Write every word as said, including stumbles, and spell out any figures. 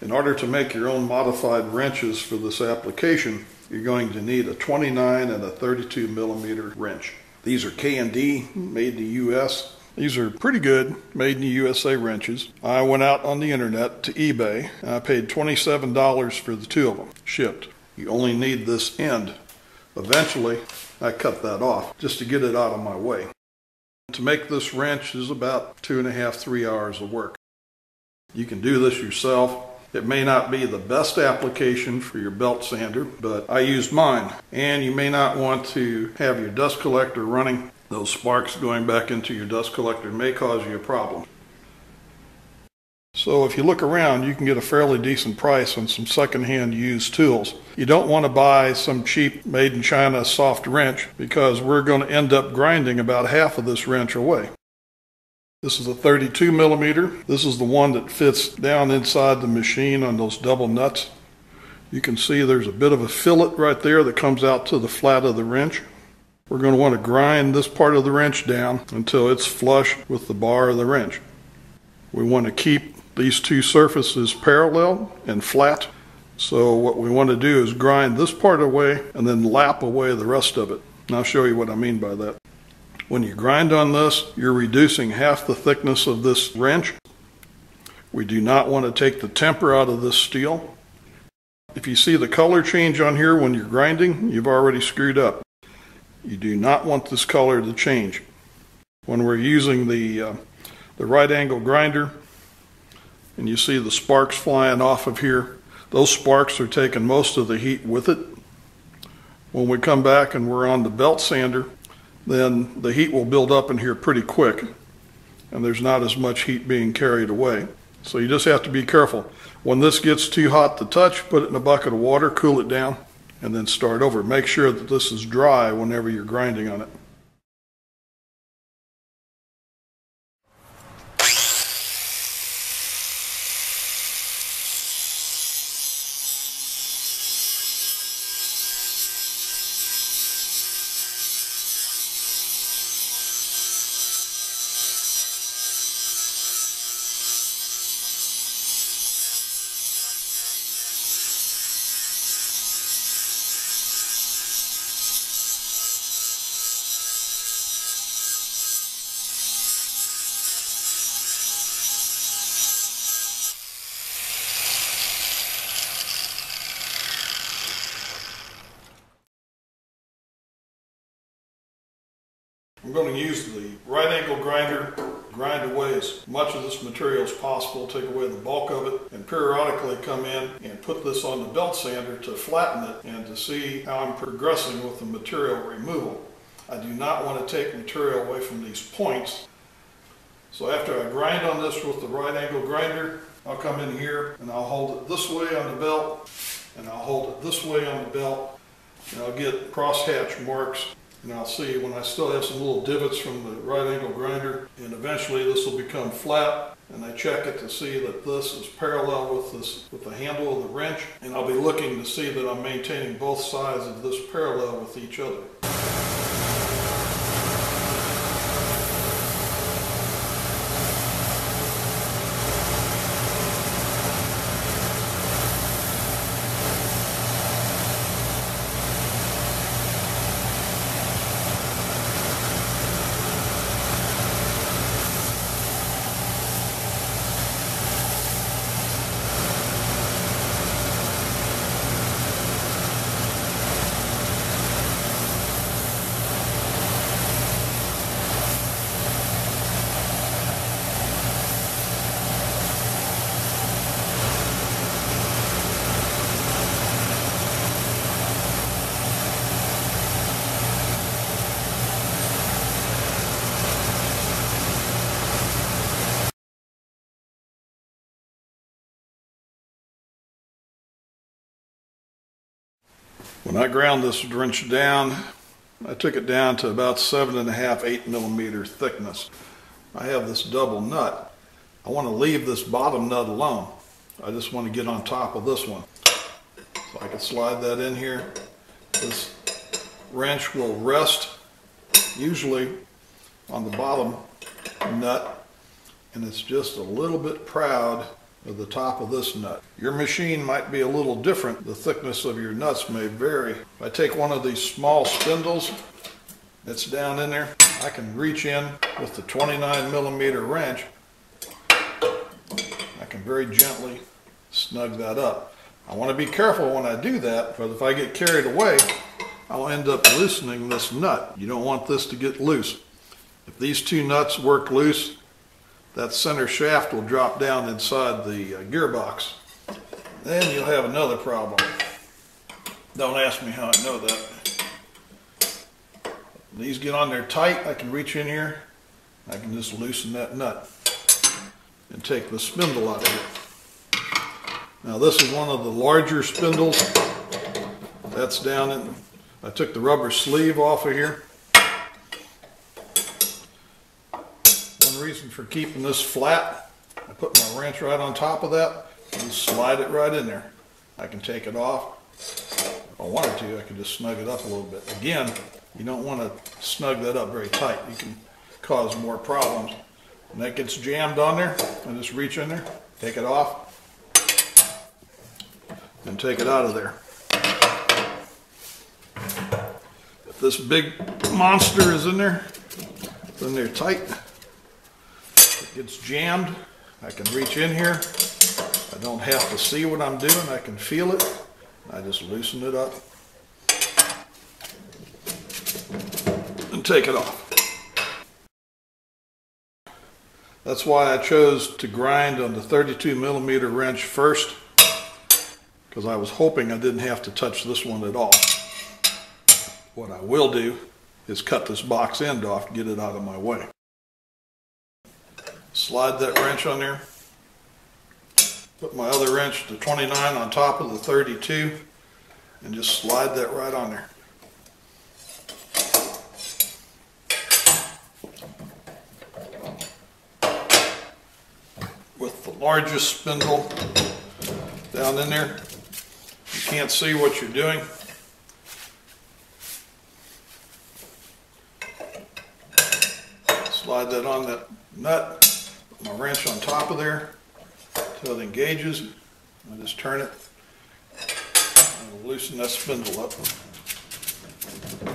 In order to make your own modified wrenches for this application, you're going to need a twenty-nine and a thirty-two millimeter wrench. These are K and D, made in the U S. These are pretty good, made in the U S A wrenches. I went out on the internet to eBay, and I paid twenty-seven dollars for the two of them, shipped. You only need this end. Eventually, I cut that off just to get it out of my way. To make this wrench is about two and a half, three hours of work. You can do this yourself. It may not be the best application for your belt sander, but I used mine. And you may not want to have your dust collector running. Those sparks going back into your dust collector may cause you a problem. So if you look around, you can get a fairly decent price on some secondhand used tools. You don't want to buy some cheap made in China soft wrench, because we're going to end up grinding about half of this wrench away. This is a thirty-two millimeter. This is the one that fits down inside the machine on those double nuts. You can see there's a bit of a fillet right there that comes out to the flat of the wrench. We're going to want to grind this part of the wrench down until it's flush with the bar of the wrench. We want to keep these two surfaces parallel and flat. So what we want to do is grind this part away and then lap away the rest of it. And I'll show you what I mean by that. When you grind on this, you're reducing half the thickness of this wrench. We do not want to take the temper out of this steel. If you see the color change on here when you're grinding, you've already screwed up. You do not want this color to change. When we're using the, uh, the right angle grinder, and you see the sparks flying off of here, those sparks are taking most of the heat with it. When we come back and we're on the belt sander, then the heat will build up in here pretty quick, and there's not as much heat being carried away. So you just have to be careful. When this gets too hot to touch, put it in a bucket of water, cool it down, and then start over. Make sure that this is dry whenever you're grinding on it. I'm going to use the right angle grinder, grind away as much of this material as possible, take away the bulk of it, and periodically come in and put this on the belt sander to flatten it and to see how I'm progressing with the material removal. I do not want to take material away from these points. So after I grind on this with the right angle grinder, I'll come in here and I'll hold it this way on the belt, and I'll hold it this way on the belt, and I'll get crosshatch marks. And I'll see when I still have some little divots from the right angle grinder, and eventually this will become flat, and I check it to see that this is parallel with this with the handle of the wrench, and I'll be looking to see that I'm maintaining both sides of this parallel with each other. When I ground this wrench down, I took it down to about seven and a half, eight millimeter thickness. I have this double nut. I want to leave this bottom nut alone. I just want to get on top of this one. So I can slide that in here. This wrench will rest usually on the bottom nut, and it's just a little bit proud of the top of this nut. Your machine might be a little different. The thickness of your nuts may vary. If I take one of these small spindles that's down in there, I can reach in with the twenty-nine millimeter wrench. I can very gently snug that up. I want to be careful when I do that, because if I get carried away, I'll end up loosening this nut. You don't want this to get loose. If these two nuts work loose, that center shaft will drop down inside the uh, gearbox. Then you'll have another problem. Don't ask me how I know that. These get on there tight, I can reach in here, I can just loosen that nut and take the spindle out of here. Now this is one of the larger spindles. That's down in, I took the rubber sleeve off of here. One reason for keeping this flat, I put my wrench right on top of that and slide it right in there. I can take it off. If I wanted to, I could just snug it up a little bit. Again, you don't want to snug that up very tight. You can cause more problems. When that gets jammed on there, I just reach in there, take it off, and take it out of there. If this big monster is in there, it's in there tight, it gets jammed, I can reach in here. I don't have to see what I'm doing, I can feel it. I just loosen it up and take it off. That's why I chose to grind on the thirty-two millimeter wrench first, because I was hoping I didn't have to touch this one at all. What I will do is cut this box end off to get it out of my way. Slide that wrench on there. Put my other wrench, the twenty-nine, on top of the thirty-two and just slide that right on there. With the largest spindle down in there, you can't see what you're doing. Slide that on that nut, put my wrench on top of there until it engages. I just turn it and loosen that spindle up.